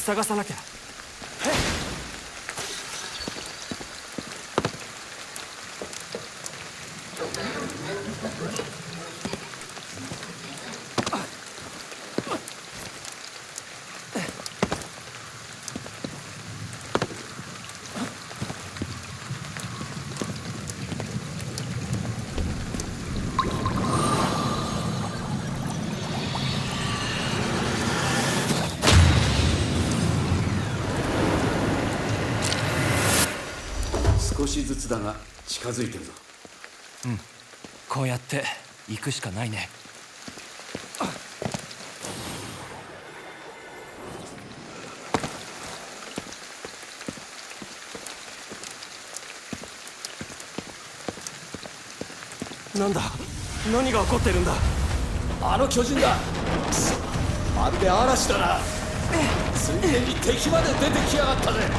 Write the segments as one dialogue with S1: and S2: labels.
S1: 探さなきゃ。
S2: 少しずつだが近づいてるぞ。
S1: うん、こうやって行くしかないね。なんだ、何が起こってるんだ。
S2: あの巨人だ。くそ、まるで嵐だな。ついでに敵まで出てきやがったぜ。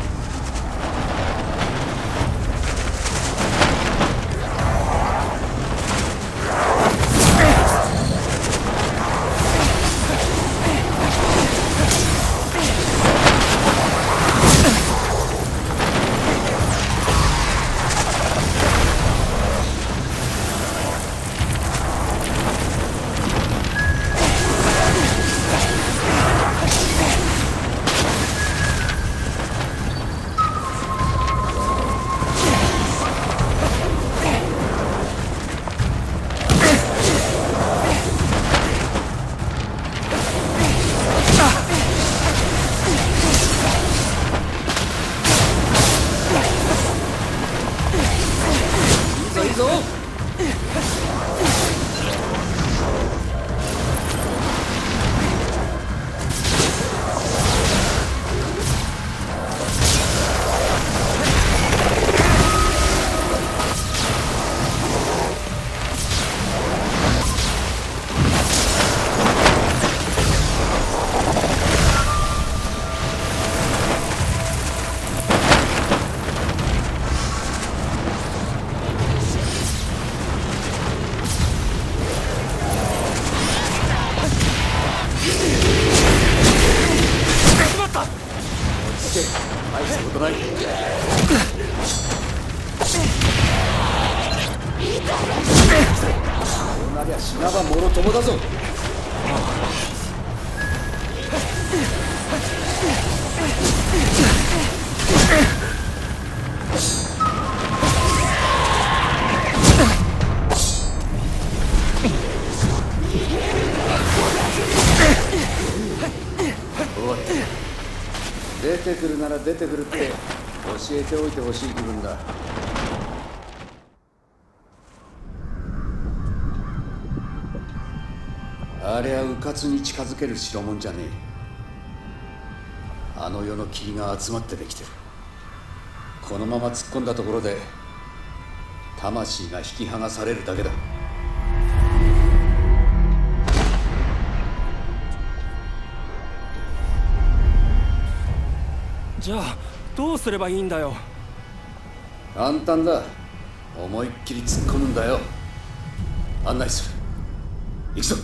S2: 大したことない。こうなりゃ死なばもろともだぞ。出てくるなら出てくるって教えておいてほしい気分だ。あれは迂闊に近づける代物じゃねえ。あの世の霧が集まってできてる。このまま突っ込んだところで魂が引き剥がされるだけだ。
S1: じゃあどうすればいいんだよ。
S2: 簡単だ。思いっきり突っ込むんだよ。案内する。行くぞ。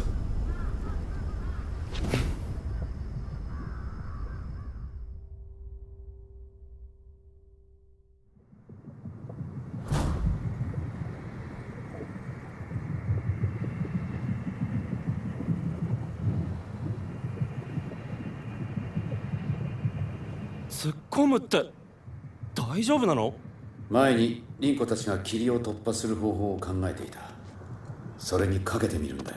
S1: 突っ込むって大丈夫なの？
S2: 前に凛子たちが霧を突破する方法を考えていた。それにかけてみるんだよ。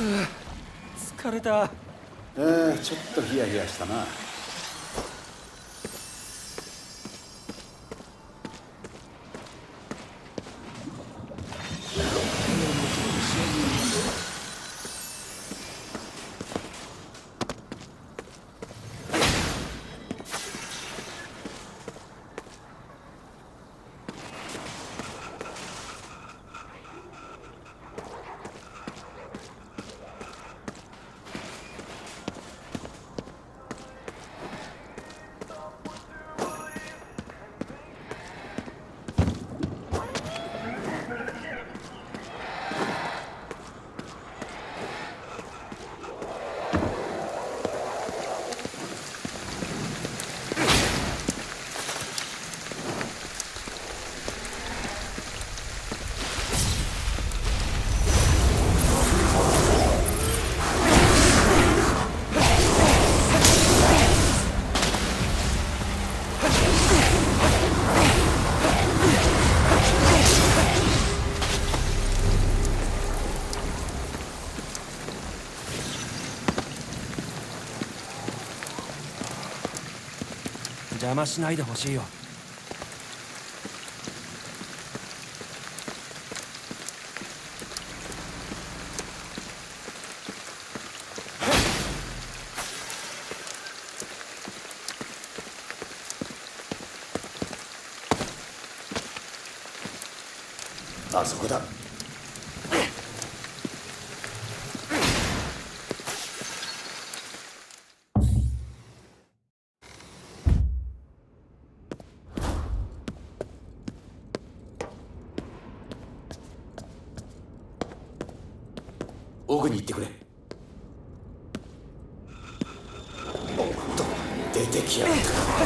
S1: 疲れた。
S2: ちょっとヒヤヒヤしたな。
S1: 邪魔しないでほしいよ。
S2: あそこだ。奥に行ってくれ。おっと、出てきやがった。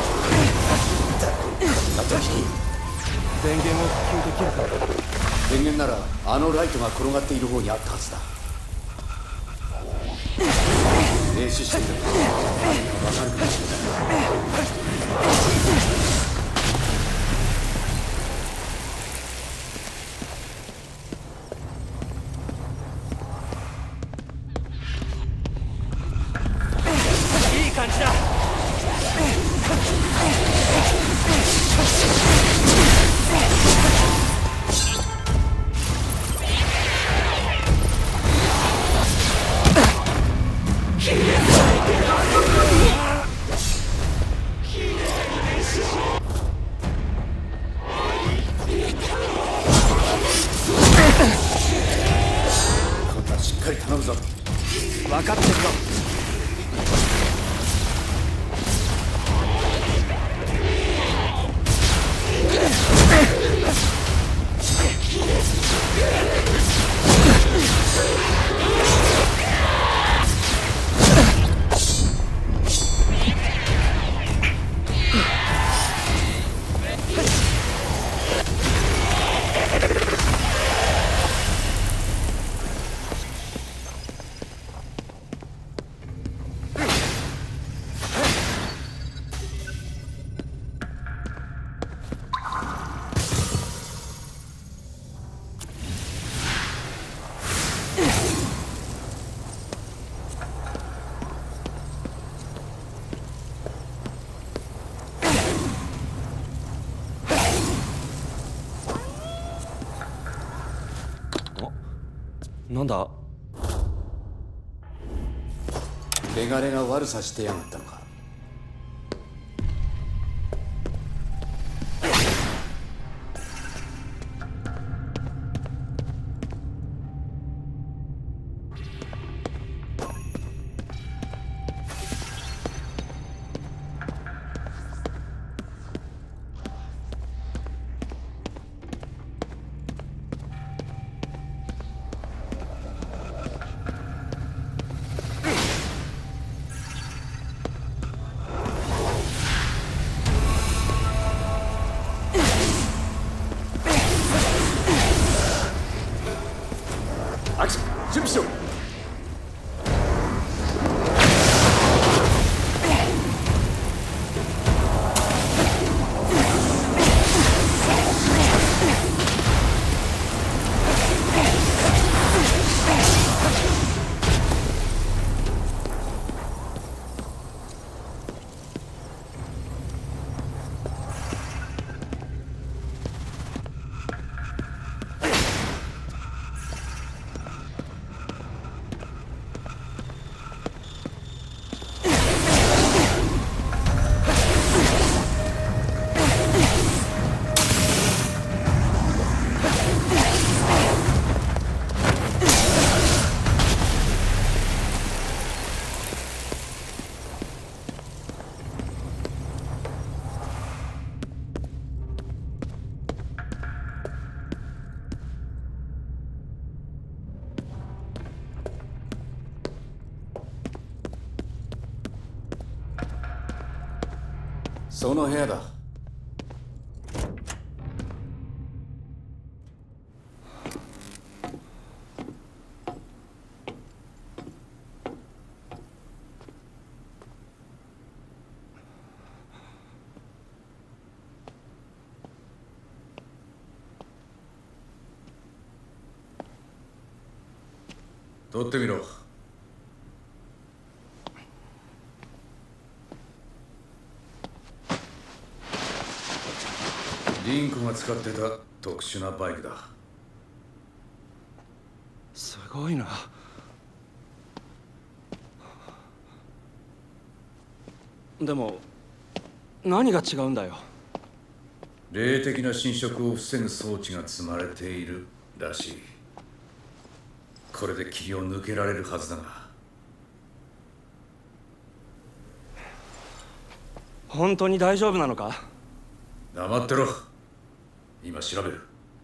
S2: こんな時に
S1: 電源を復旧できるか。
S2: 電源ならあのライトが転がっている方にあったはずだ。練習してみれば何か分かるかもしれない。
S1: いい感じだ。
S2: 今度はしっかり頼むぞ。
S1: 分かってるぞ。なんだ。
S2: メガネが悪さしてやがったのか。アクション、準備しろ。 その部屋だ。取ってみろ。リンコが使ってた特殊なバイクだ。
S1: すごいな。でも何が違うんだよ。
S2: 霊的な侵食を防ぐ装置が積まれているらしい。これで霧を抜けられるはずだが。
S1: 本当に大丈夫なのか？
S2: 黙ってろ。今調べる。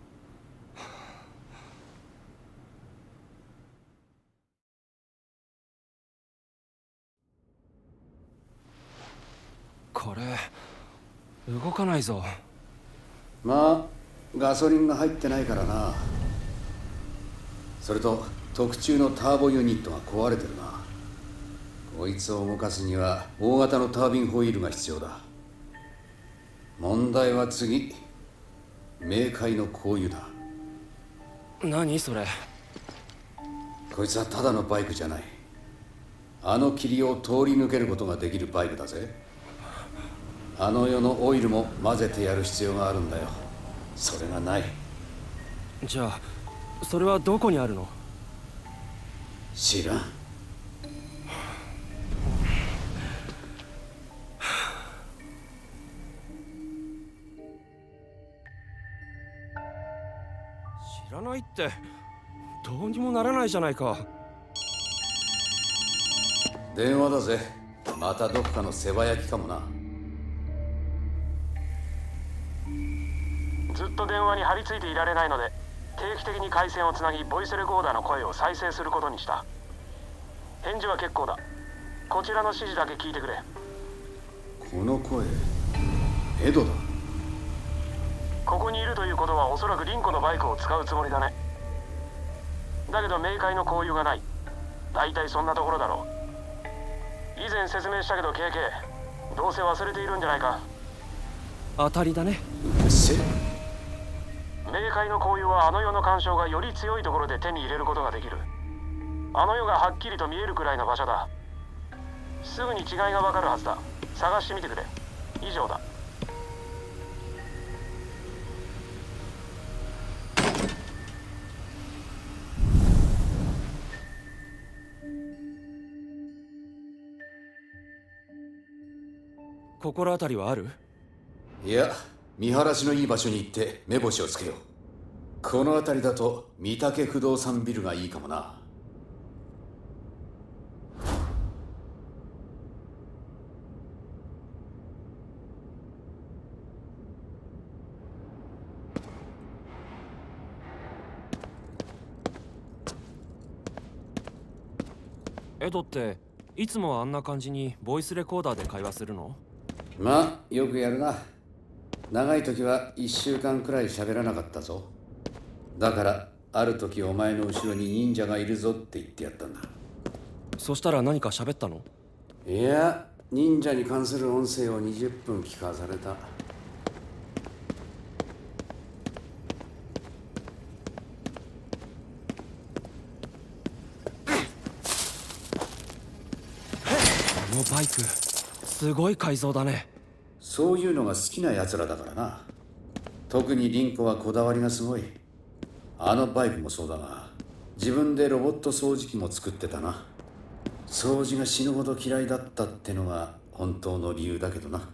S1: これ動かないぞ。
S2: まあガソリンが入ってないからな。それと特注のターボユニットが壊れてるな。こいつを動かすには大型のタービンホイールが必要だ。問題は次、冥界の香油だ。
S1: 何それ？
S2: こいつはただのバイクじゃない。あの霧を通り抜けることができるバイクだぜ。あの世のオイルも混ぜてやる必要があるんだよ。それがない。
S1: じゃあそれはどこにあるの？
S2: 知らん。
S1: 知らないってどうにもならないじゃないか。
S2: 電話だぜ。またどこかの世話焼きかもな。
S3: ずっと電話に張り付いていられないので、定期的に回線をつなぎボイスレコーダーの声を再生することにした。返事は結構だ。こちらの指示だけ聞いてくれ。
S2: この声、エドだ。
S3: ここにいるということはおそらくリンコのバイクを使うつもりだね。だけど冥界の交友がない。大体そんなところだろう。以前説明したけど KK、どうせ忘れているんじゃないか。
S1: 当たりだね。
S2: うっせ。
S3: 冥界の交友はあの世の干渉がより強いところで手に入れることができる。あの世がはっきりと見えるくらいの場所だ。すぐに違いがわかるはずだ。探してみてくれ。以上だ。
S1: 心当たりはある？
S2: いや、見晴らしのいい場所に行って目星をつけよう。この辺りだと御嶽不動産ビルがいいかもな。
S1: エドっていつもあんな感じにボイスレコーダーで会話するの？
S2: まあよくやるな。長い時は1週間くらい喋らなかったぞ。だからある時お前の後ろに忍者がいるぞって言ってやったんだ。
S1: そしたら何か喋ったの？
S2: いや、忍者に関する音声を20分聞かされた。
S1: このバイクすごい改造だね。
S2: そういうのが好きな奴らだからな。特にリンコはこだわりがすごい。あのバイクもそうだが、自分でロボット掃除機も作ってたな。掃除が死ぬほど嫌いだったってのが本当の理由だけどな。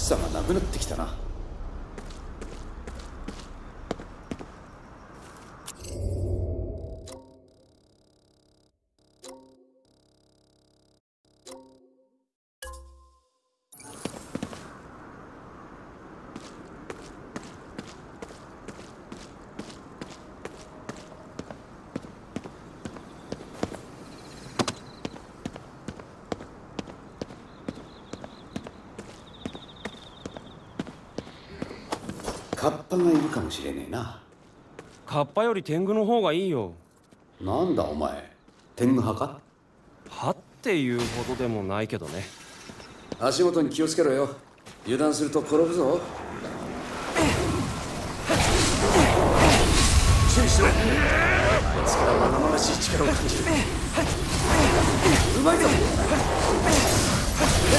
S2: さがなくなってきたな。カッパがいるかもしれねえな。
S1: カッパより天狗の方がいいよ。
S2: なんだお前、天狗派か？
S1: はっていうほどでもないけどね。
S2: 足元に気をつけろよ。油断すると転ぶぞ。注意しろ。あいつからは生々しい力を感じる。うまいぞ。